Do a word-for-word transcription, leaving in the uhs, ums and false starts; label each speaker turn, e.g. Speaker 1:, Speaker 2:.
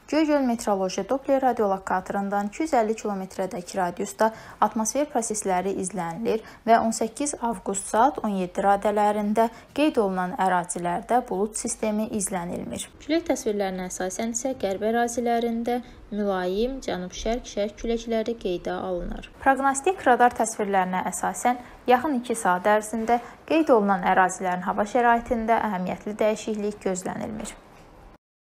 Speaker 1: Göygöl meteoroloji Doppler radiolokatorundan iki yüz əlli kilometrədəki radiusda atmosfer prosesləri izlənilir və on səkkiz avqust saat on yeddi radələrində qeyd olunan ərazilərdə bulud sistemi izlənilmir. Külək təsvirlərinə əsasən isə qərb ərazilərində mülayim cənub-şərq-şərq küləkləri qeydə alınır. Proqnostik radar təsvirlərinə əsasən yaxın iki saat ərzində qeyd olunan ərazilərin hava şəraitində əhəmiyyətli dəyişiklik gözlənilmir.